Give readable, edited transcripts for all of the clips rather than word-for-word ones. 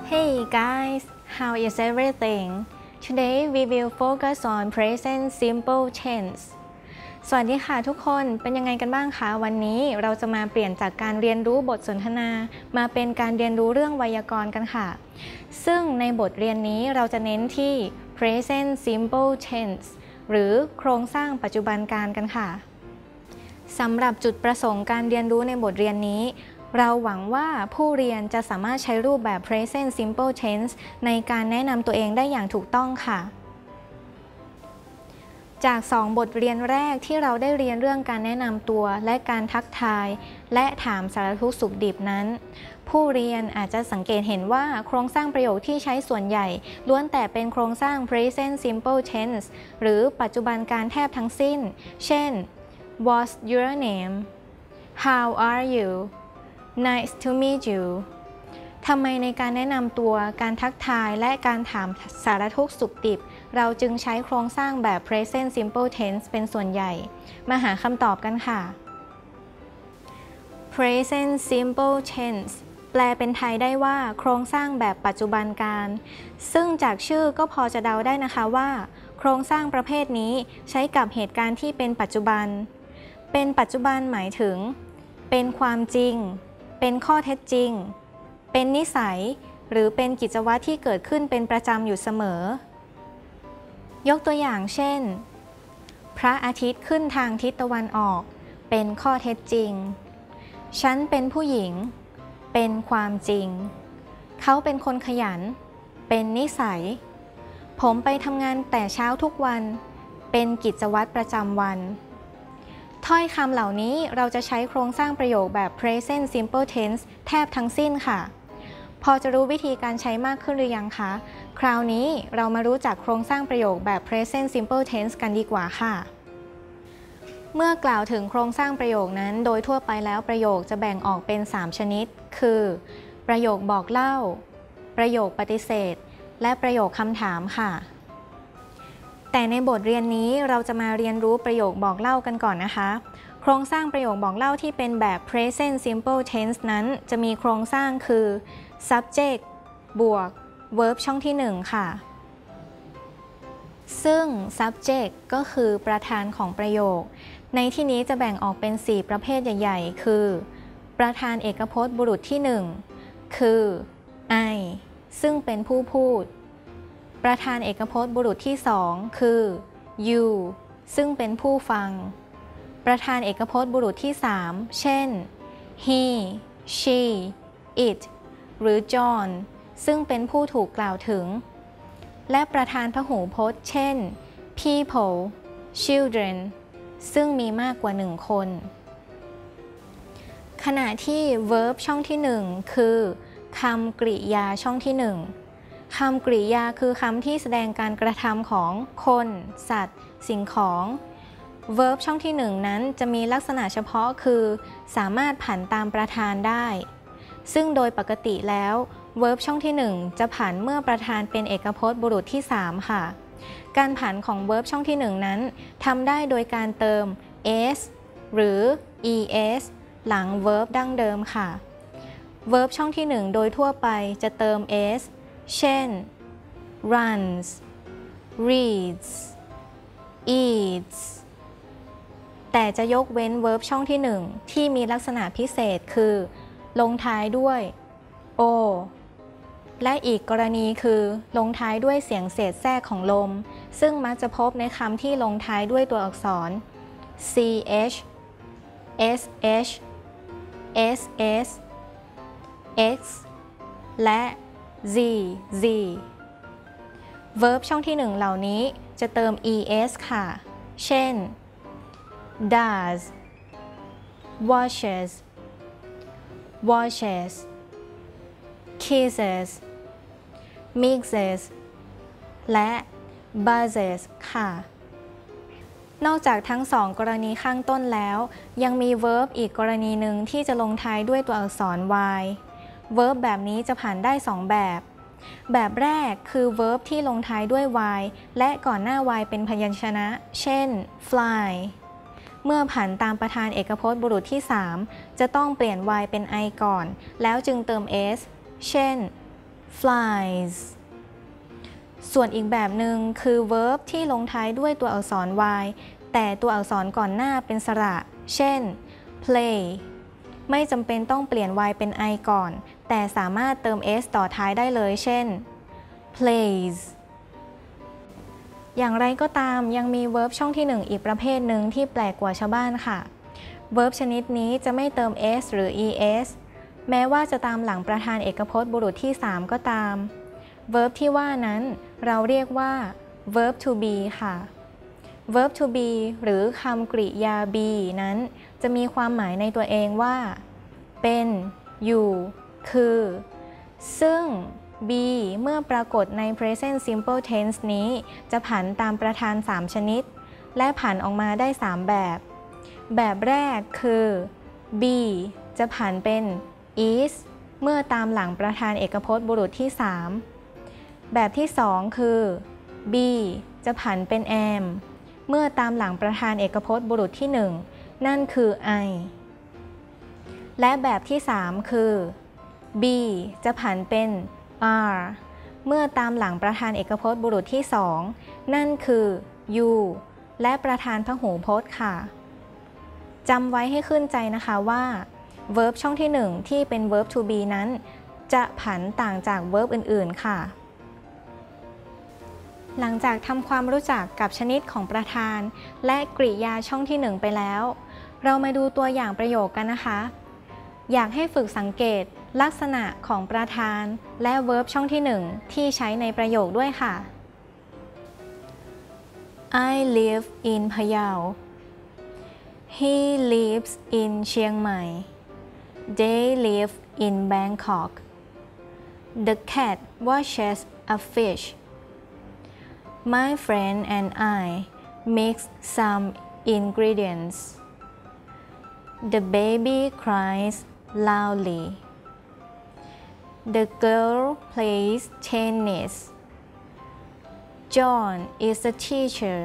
Hey guys, how is everything? Today we will focus on present simple tense. สวัสดีค่ะทุกคนเป็นยังไงกันบ้างคะวันนี้เราจะมาเปลี่ยนจากการเรียนรู้บทสนทนามาเป็นการเรียนรู้เรื่องไวยากรณ์กันค่ะซึ่งในบทเรียนนี้เราจะเน้นที่ present simple tense หรือโครงสร้างปัจจุบันการกันค่ะสำหรับจุดประสงค์การเรียนรู้ในบทเรียนนี้เราหวังว่าผู้เรียนจะสามารถใช้รูปแบบ present simple tense ในการแนะนำตัวเองได้อย่างถูกต้องค่ะจาก2บทเรียนแรกที่เราได้เรียนเรื่องการแนะนำตัวและการทักทายและถามสารทุกข์สุขดิบนั้นผู้เรียนอาจจะสังเกตเห็นว่าโครงสร้างประโยคที่ใช้ส่วนใหญ่ล้วนแต่เป็นโครงสร้าง present simple tense หรือปัจจุบันการแทบทั้งสิ้นเช่น What's your name? How are you? Nice to meet you ทำไมในการแนะนำตัวการทักทายและการถามสารทุกข์สุขดิบเราจึงใช้โครงสร้างแบบ present simple tense เป็นส่วนใหญ่มาหาคำตอบกันค่ะ present simple tense แปลเป็นไทยได้ว่าโครงสร้างแบบปัจจุบันการซึ่งจากชื่อก็พอจะเดาได้นะคะว่าโครงสร้างประเภทนี้ใช้กับเหตุการณ์ที่เป็นปัจจุบันเป็นปัจจุบันหมายถึงเป็นความจริงเป็นข้อเท็จจริงเป็นนิสัยหรือเป็นกิจวัตรที่เกิดขึ้นเป็นประจำอยู่เสมอยกตัวอย่างเช่นพระอาทิตย์ขึ้นทางทิศตะวันออกเป็นข้อเท็จจริงฉันเป็นผู้หญิงเป็นความจริงเขาเป็นคนขยันเป็นนิสัยผมไปทำงานแต่เช้าทุกวันเป็นกิจวัตรประจำวันถ้อยคำเหล่านี้เราจะใช้โครงสร้างประโยคแบบ present simple tense แทบทั้งสิ้นค่ะพอจะรู้วิธีการใช้มากขึ้นหรือยังคะคราวนี้เรามารู้จักโครงสร้างประโยคแบบ present simple tense กันดีกว่าค่ะเมื่อกล่าวถึงโครงสร้างประโยคนั้นโดยทั่วไปแล้วประโยคจะแบ่งออกเป็น3ชนิดคือประโยคบอกเล่าประโยคปฏิเสธและประโยคคำถามค่ะแต่ในบทเรียนนี้เราจะมาเรียนรู้ประโยคบอกเล่ากันก่อนนะคะโครงสร้างประโยคบอกเล่าที่เป็นแบบ present simple tense นั้นจะมีโครงสร้างคือ subject บวก verb ช่องที่1ค่ะซึ่ง subject ก็คือประธานของประโยคในที่นี้จะแบ่งออกเป็น4ประเภทใหญ่ๆคือประธานเอกพจน์บุรุษที่1คือ I ซึ่งเป็นผู้พูดประธานเอกพจน์บุรุษที่2คือ you ซึ่งเป็นผู้ฟังประธานเอกพจน์บุรุษที่3เช่น he she it หรือ John ซึ่งเป็นผู้ถูกกล่าวถึงและประธานพหูพจน์เช่น people children ซึ่งมีมากกว่า1คนขณะที่ verb ช่องที่1คือคำกริยาช่องที่1คำกริยาคือคำที่แสดงการกระทำของคนสัตว์สิ่งของ verb ช่องที่1นั้นจะมีลักษณะเฉพาะคือสามารถผันตามประธานได้ซึ่งโดยปกติแล้ว verb ช่องที่1จะผันเมื่อประธานเป็นเอกพจน์บุรุษที่3ค่ะการผันของ verb ช่องที่1นั้นทำได้โดยการเติม s หรือ es หลัง verb ดั้งเดิมค่ะ verb ช่องที่1โดยทั่วไปจะเติม sเช่น runs reads eats แต่จะยกเว้น verb ช่องที่1ที่มีลักษณะพิเศษคือลงท้ายด้วย o และอีกกรณีคือลงท้ายด้วยเสียงเศษแทรกของลมซึ่งมักจะพบในคำที่ลงท้ายด้วยตัวอักษร ch sh sh ss x และz verb ช่องที่1เหล่านี้จะเติม es ค่ะเช่น does washes kisses mixes และ buzzes ค่ะนอกจากทั้ง2กรณีข้างต้นแล้วยังมี verb อีกกรณีหนึ่งที่จะลงท้ายด้วยตัวอักษร y verb แบบนี้จะผ่านได้2แบบแรกคือ verb ที่ลงท้ายด้วย y และก่อนหน้า y เป็นพยัญชนะเช่น fly เมื่อผันตามประธานเอกพจน์บุรุษที่3จะต้องเปลี่ยน y เป็น i ก่อนแล้วจึงเติม s เช่น flies ส่วนอีกแบบหนึ่งคือ verb ที่ลงท้ายด้วยตัวอักษร y แต่ตัวอักษรก่อนหน้าเป็นสระเช่น play ไม่จำเป็นต้องเปลี่ยน y เป็น i ก่อนแต่สามารถเติม s ต่อท้ายได้เลยเช่น plays อย่างไรก็ตามยังมี verb ช่องที่1อีกประเภทหนึ่งที่แปลกกว่าชาวบ้านค่ะ verb ชนิดนี้จะไม่เติม s หรือ es แม้ว่าจะตามหลังประธานเอกพจน์บุรุษที่3ก็ตาม verb ที่ว่านั้นเราเรียกว่า verb to be ค่ะ verb to be หรือคำกริยา be นั้นจะมีความหมายในตัวเองว่าเป็นอยู่คือซึ่ง be เมื่อปรากฏใน present simple tense นี้จะผันตามประธาน3ชนิดและผันออกมาได้3แบบแบบแรกคือ be จะผันเป็น is เมื่อตามหลังประธานเอกพจน์บุรุษที่3แบบที่2คือ be จะผันเป็น am เมื่อตามหลังประธานเอกพจน์บุรุษที่1นั่นคือ I และแบบที่3คือ be จะผันเป็น are เมื่อตามหลังประธานเอกพจน์บุรุษที่2นั่นคือ you และประธานพหูพจน์ค่ะจำไว้ให้ขึ้นใจนะคะว่า verb ช่องที่1ที่เป็น verb to be นั้นจะผันต่างจาก verb อื่นๆค่ะหลังจากทำความรู้จักกับชนิดของประธานและกริยาช่องที่1ไปแล้วเรามาดูตัวอย่างประโยคกันนะคะอยากให้ฝึกสังเกตลักษณะของประธานและ verb ช่องที่1ที่ใช้ในประโยคด้วยค่ะ I live in Payao He lives in Chiang Mai They live in Bangkok The cat watches a fish My friend and I mix some ingredients The baby cries loudly The girl plays tennis John is a teacher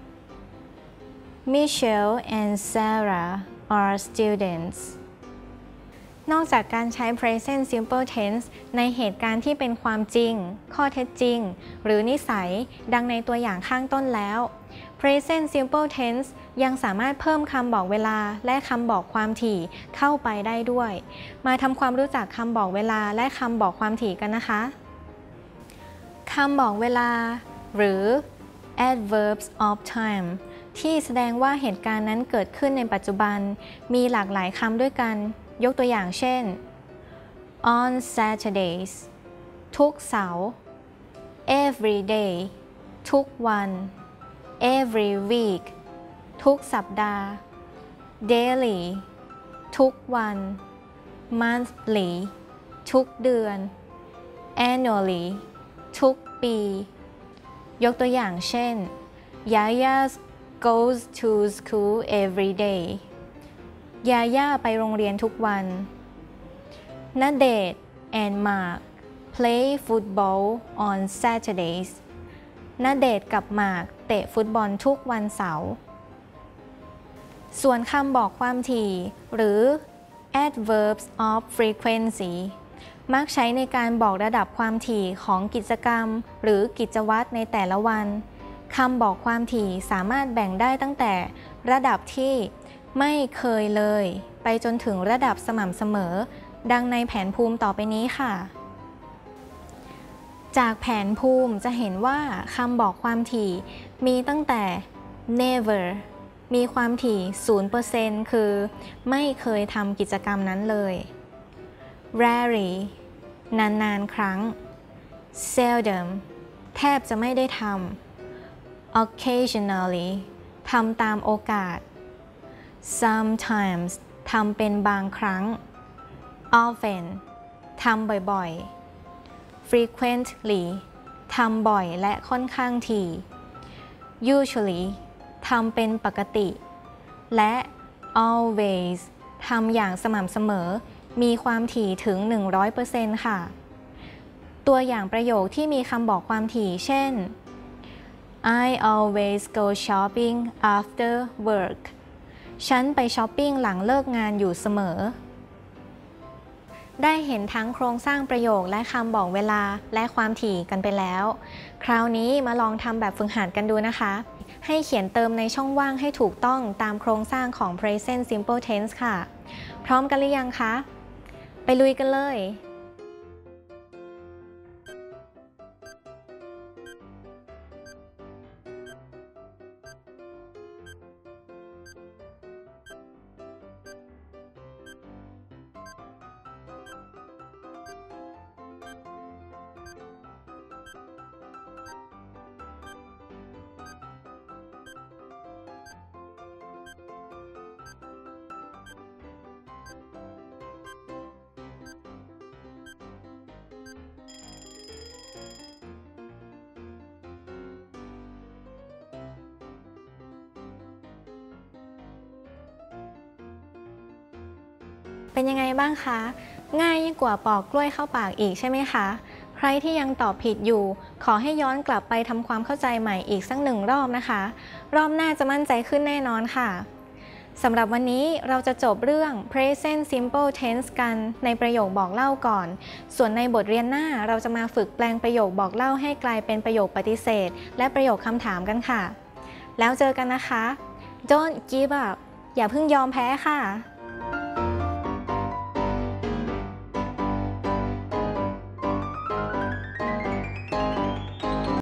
Michelle and Sarah are students นอกจากการใช้ present simple tense ในเหตุการณ์ที่เป็นความจริงข้อเท็จจริงหรือนิสัยดังในตัวอย่างข้างต้นแล้ว present simple tense ยังสามารถเพิ่มคำบอกเวลาและคำบอกความถี่เข้าไปได้ด้วยมาทำความรู้จักคำบอกเวลาและคำบอกความถี่กันนะคะคำบอกเวลาหรือ adverbs of time ที่แสดงว่าเหตุการณ์นั้นเกิดขึ้นในปัจจุบันมีหลากหลายคำด้วยกันยกตัวอย่างเช่น on Saturdays ทุกเสาร์ every day ทุกวัน every week ทุกสัปดาห์ daily ทุกวัน monthly ทุกเดือน annually ทุกปียกตัวอย่างเช่น Yaya goes to school every day ยาย่าไปโรงเรียนทุกวันณเดชน์ and Mark play football on Saturdays ณเดชน์กับหมากเตะฟุตบอลทุกวันเสาร์ส่วนคำบอกความถี่หรือ adverbs of frequency มักใช้ในการบอกระดับความถี่ของกิจกรรมหรือกิจวัตรในแต่ละวันคำบอกความถี่สามารถแบ่งได้ตั้งแต่ระดับที่ไม่เคยเลยไปจนถึงระดับสม่ำเสมอดังในแผนภูมิต่อไปนี้ค่ะจากแผนภูมิจะเห็นว่าคำบอกความถี่มีตั้งแต่ never มีความถี่ 0% คือไม่เคยทำกิจกรรมนั้นเลย rarely นานๆครั้ง seldom แทบจะไม่ได้ทำ occasionally ทำตามโอกาส sometimes ทำเป็นบางครั้ง often ทำบ่อยๆ frequently ทำบ่อยและค่อนข้างถี่ usually ทำเป็นปกติและ always ทำอย่างสม่ำเสมอมีความถี่ถึง 100% ค่ะตัวอย่างประโยคที่มีคำบอกความถี่เช่น I always go shopping after work ฉันไปช้อปปิ้งหลังเลิกงานอยู่เสมอได้เห็นทั้งโครงสร้างประโยคและคำบอกเวลาและความถี่กันไปแล้ว คราวนี้มาลองทำแบบฝึกหัดกันดูนะคะ ให้เขียนเติมในช่องว่างให้ถูกต้องตามโครงสร้างของ present simple tense ค่ะ พร้อมกันหรือยังคะ ไปลุยกันเลย เป็นยังไงบ้างคะ ง่ายยิ่งกว่าปอกกล้วยเข้าปากอีกใช่ไหมคะ ใครที่ยังตอบผิดอยู่ ขอให้ย้อนกลับไปทำความเข้าใจใหม่อีกสัก1 รอบนะคะ รอบหน้าจะมั่นใจขึ้นแน่นอนค่ะ สำหรับวันนี้เราจะจบเรื่อง present simple tense กันในประโยคบอกเล่าก่อน ส่วนในบทเรียนหน้าเราจะมาฝึกแปลงประโยคบอกเล่าให้กลายเป็นประโยคปฏิเสธและประโยคคำถามกันค่ะ แล้วเจอกันนะคะ Don't give up อย่าเพิ่งยอมแพ้ค่ะ